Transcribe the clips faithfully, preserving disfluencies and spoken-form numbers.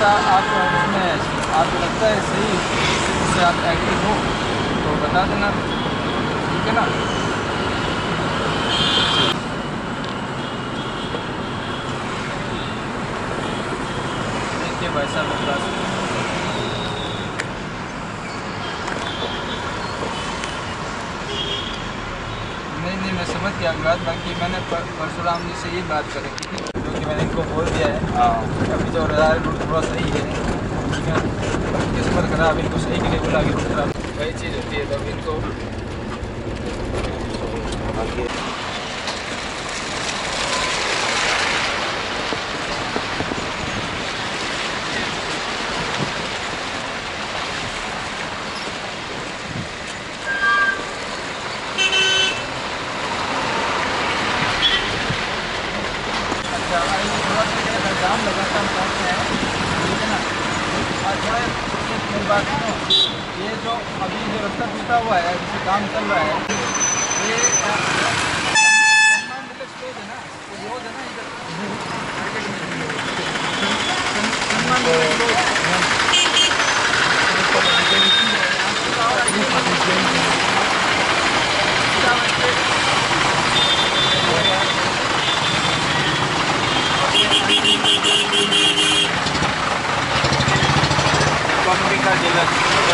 जैसा आप उसमें आपको लगता है सही उससे आप एक्टिव हो तो बता देना, ठीक है ना। देखिए भाई साहब क्लास नहीं नहीं मैं समझ गया बात। बाकी मैंने परशुराम जी से ये बात करी थी क्योंकि मैंने इनको बोल दिया है हाँ अभी जो रडार रूट थोड़ा सही है, ठीक है। किस्मत खराब इनको सही के लिए बोला कि रूट खराब वही चीज़ होती है, तब इनको जाम लगाता है, ठीक है ना। और थोड़ा मेरी बात सुनो, ये जो अभी जो रास्ता टूटा हुआ है जिससे काम चल रहा है ये सलमान विलेज रोड है ना, रोड है ना इधर मार्केट में सलमान विलेज रोड इकोनॉमी का जिला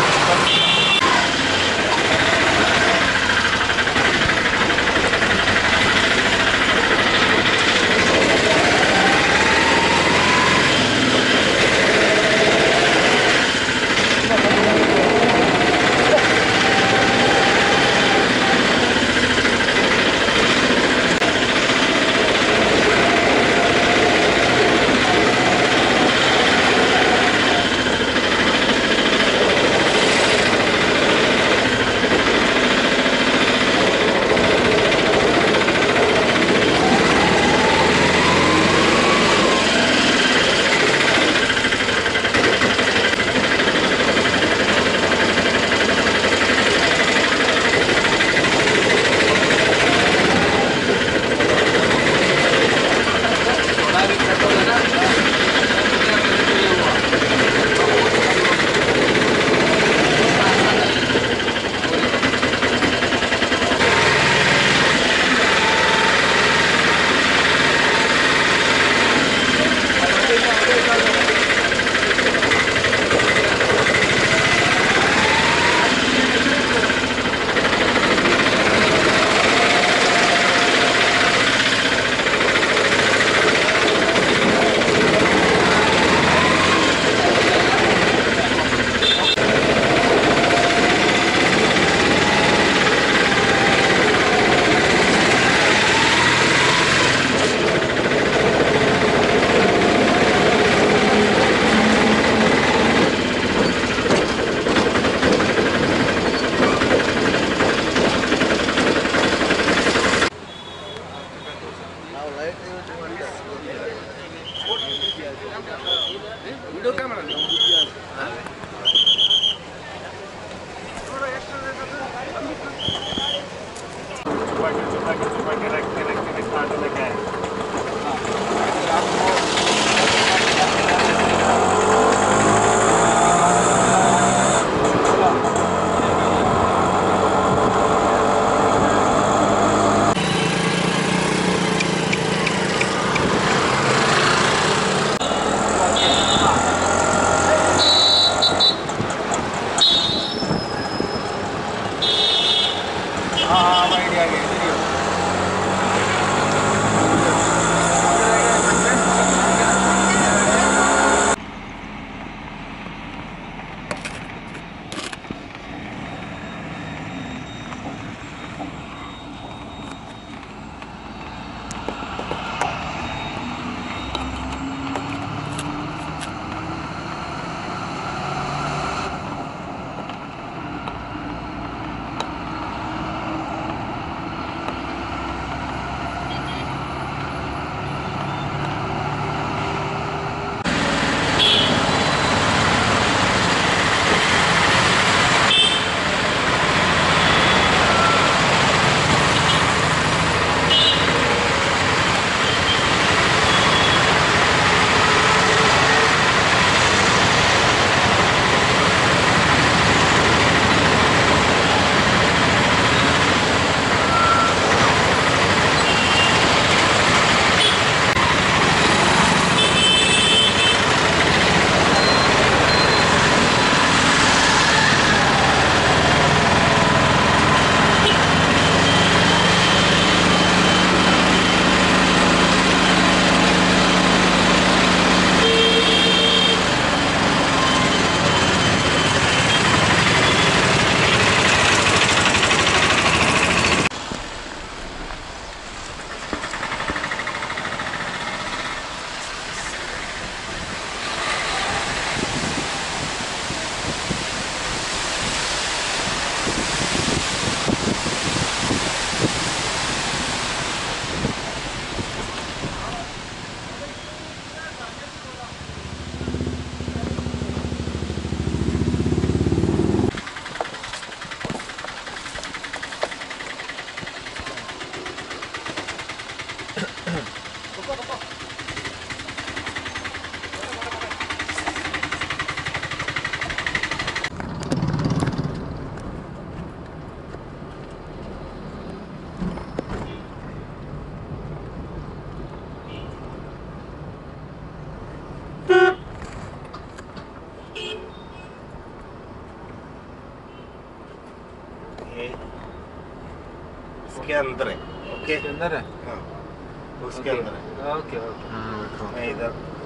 वीडियो कैमरा छुपा के छुपा के छुपा के रख के रख के स्टार्ट लगा है। हाँ हाँ आइडिया आ गया। के अंदर है। ओके अंदर है, हाँ उसके अंदर है। Okay okay. मैं इधर